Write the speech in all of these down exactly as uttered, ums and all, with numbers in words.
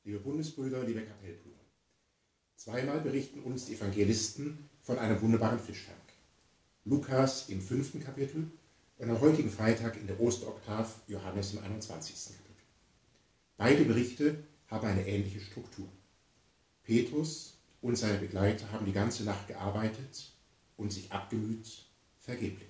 Liebe Bundesbrüder, liebe Kapellbrüder, zweimal berichten uns die Evangelisten von einem wunderbaren Fischfang. Lukas im fünften Kapitel und am heutigen Freitag in der Osteroktav Johannes im einundzwanzigsten Kapitel. Beide Berichte haben eine ähnliche Struktur. Petrus und seine Begleiter haben die ganze Nacht gearbeitet und sich abgemüht, vergeblich.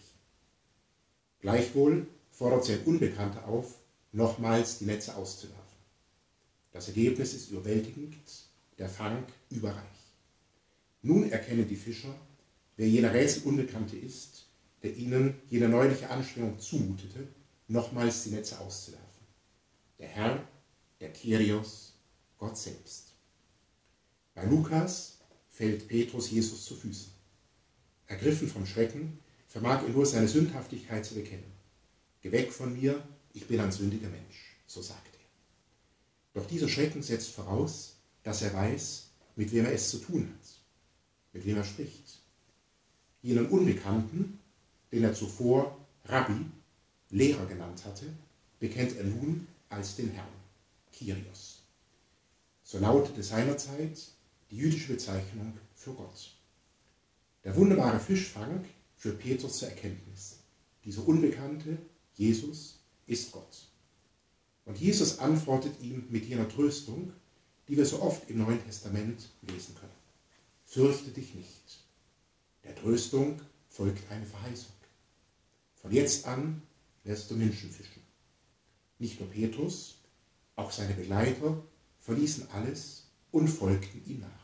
Gleichwohl fordert sie ein Unbekannter auf, nochmals die Netze auszuwerfen. Das Ergebnis ist überwältigend, der Fang überreich. Nun erkennen die Fischer, wer jener Rätselunbekannte ist, der ihnen jene neuliche Anstrengung zumutete, nochmals die Netze auszuwerfen. Der Herr, der Kyrios, Gott selbst. Bei Lukas fällt Petrus Jesus zu Füßen. Ergriffen vom Schrecken, vermag er nur seine Sündhaftigkeit zu bekennen. Geh weg von mir, ich bin ein sündiger Mensch, so sagt er. Doch dieser Schrecken setzt voraus, dass er weiß, mit wem er es zu tun hat, mit wem er spricht. Jenen Unbekannten, den er zuvor Rabbi, Lehrer genannt hatte, bekennt er nun als den Herrn, Kyrios. So lautete seinerzeit die jüdische Bezeichnung für Gott. Der wunderbare Fischfang führt Petrus zur Erkenntnis. Dieser Unbekannte, Jesus, ist Gott. Und Jesus antwortet ihm mit jener Tröstung, die wir so oft im Neuen Testament lesen können. Fürchte dich nicht. Der Tröstung folgt eine Verheißung. Von jetzt an wirst du Menschen fischen. Nicht nur Petrus, auch seine Begleiter verließen alles und folgten ihm nach.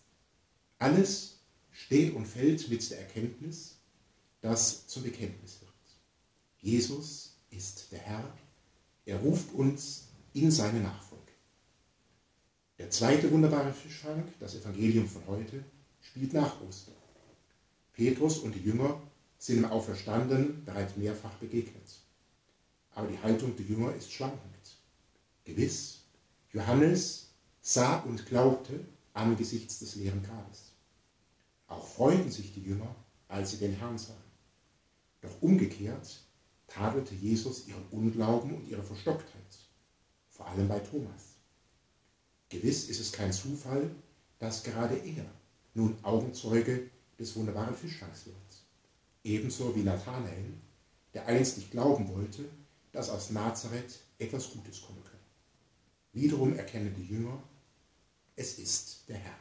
Alles steht und fällt mit der Erkenntnis, das zum Bekenntnis wird. Jesus ist der Herr, er ruft uns in seine Nachfolge. Der zweite wunderbare Fischfang, das Evangelium von heute, spielt nach Ostern. Petrus und die Jünger sind dem Auferstandenen bereits mehrfach begegnet. Aber die Haltung der Jünger ist schwankend. Gewiss, Johannes sah und glaubte angesichts des leeren Grabes. Auch freuten sich die Jünger, als sie den Herrn sahen. Doch umgekehrt tadelte Jesus ihren Unglauben und ihre Verstocktheit, vor allem bei Thomas. Gewiss ist es kein Zufall, dass gerade er nun Augenzeuge des wunderbaren Fischfangs wird. Ebenso wie Nathanael, der einst nicht glauben wollte, dass aus Nazareth etwas Gutes kommen könne. Wiederum erkennen die Jünger, es ist der Herr.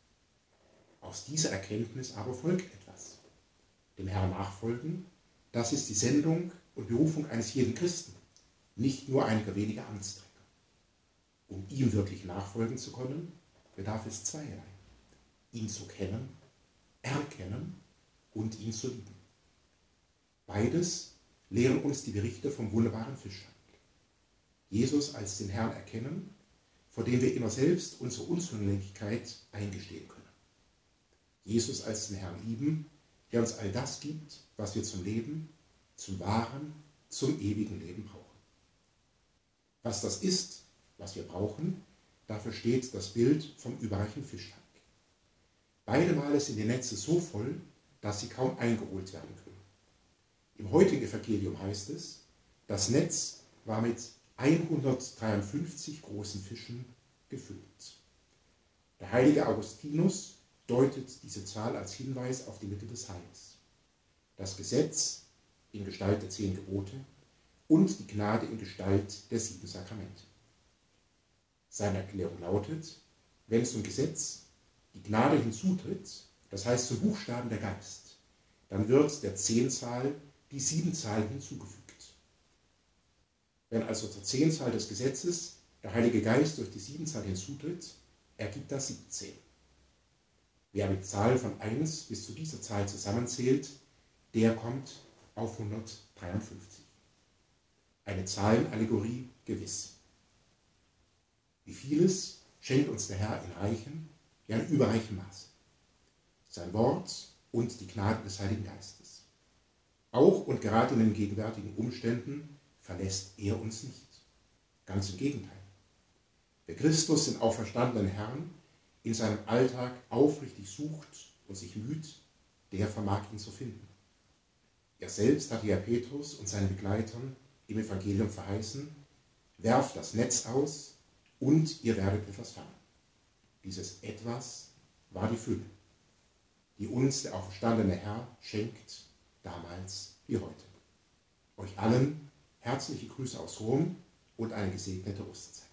Aus dieser Erkenntnis aber folgt etwas. Dem Herrn nachfolgen, das ist die Sendung und Berufung eines jeden Christen, nicht nur einiger weniger Amtsträger. Um ihm wirklich nachfolgen zu können, bedarf es zweierlei. Ihn zu kennen, erkennen und ihn zu lieben. Beides lehren uns die Berichte vom wunderbaren Fischfang. Jesus als den Herrn erkennen, vor dem wir immer selbst unsere Unzulänglichkeit eingestehen können. Jesus als den Herrn lieben, der uns all das gibt, was wir zum Leben, zum wahren, zum ewigen Leben brauchen. Was das ist, was wir brauchen, dafür steht das Bild vom überreichen Fischfang. Beide Male sind die Netze so voll, dass sie kaum eingeholt werden können. Im heutigen Evangelium heißt es, das Netz war mit hundertdreiundfünfzig großen Fischen gefüllt. Der heilige Augustinus deutet diese Zahl als Hinweis auf die Mitte des Heils. Das Gesetz in Gestalt der zehn Gebote und die Gnade in Gestalt der sieben Sakramente. Seine Erklärung lautet, wenn zum Gesetz die Gnade hinzutritt, das heißt zum Buchstaben der Geist, dann wird der Zehnzahl die Siebenzahl hinzugefügt. Wenn also zur Zehnzahl des Gesetzes der Heilige Geist durch die Siebenzahl hinzutritt, ergibt das siebzehn. Wer mit Zahlen von eins bis zu dieser Zahl zusammenzählt, der kommt auf hundertdreiundfünfzig. Eine Zahlenallegorie gewiss. Wie vieles schenkt uns der Herr in reichen, ja in überreichem Maße. Sein Wort und die Gnade des Heiligen Geistes. Auch und gerade in den gegenwärtigen Umständen verlässt er uns nicht. Ganz im Gegenteil. Wer Christus, den auferstandenen Herrn, in seinem Alltag aufrichtig sucht und sich müht, der vermag ihn zu finden. Er selbst hatte ja Petrus und seinen Begleitern im Evangelium verheißen, werft das Netz aus und ihr werdet etwas fangen. Dieses Etwas war die Fülle, die uns der auferstandene Herr schenkt, damals wie heute. Euch allen herzliche Grüße aus Rom und eine gesegnete Osterzeit.